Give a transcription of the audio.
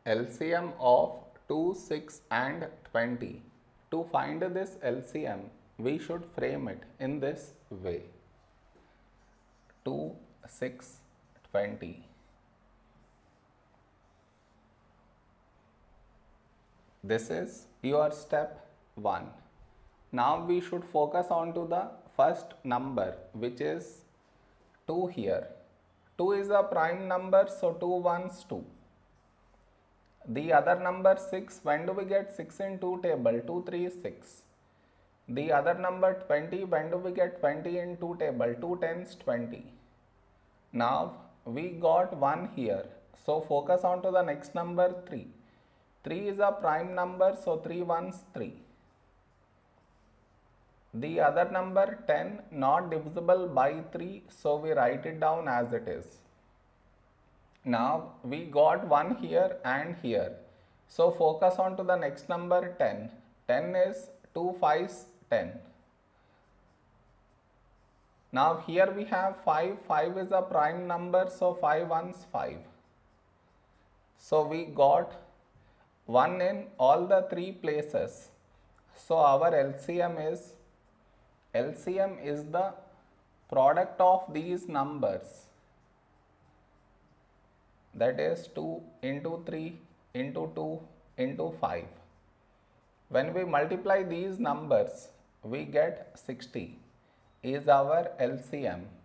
LCM of 2, 6 and 20. To find this LCM, we should frame it in this way. 2, 6, 20. This is your step 1. Now we should focus on to the first number, which is 2 here. 2 is a prime number, so 2 ones 2. The other number 6, when do we get 6 in 2 table? 2 3 is 6. The other number 20, when do we get 20 in 2 table? 2 tens 20. Now we got 1 here, so focus on to the next number 3. 3 is a prime number, so 3 ones 3. The other number 10 not divisible by 3, so we write it down as it is. Now we got 1 here and here, so focus on to the next number 10. 10 is 2 5s 10. Now here we have 5. 5 is a prime number, so 5 ones 5. So we got 1 in all the 3 places. So our LCM is the product of these numbers, that is 2 into 3 into 2 into 5. When we multiply these numbers, we get 60 is our LCM.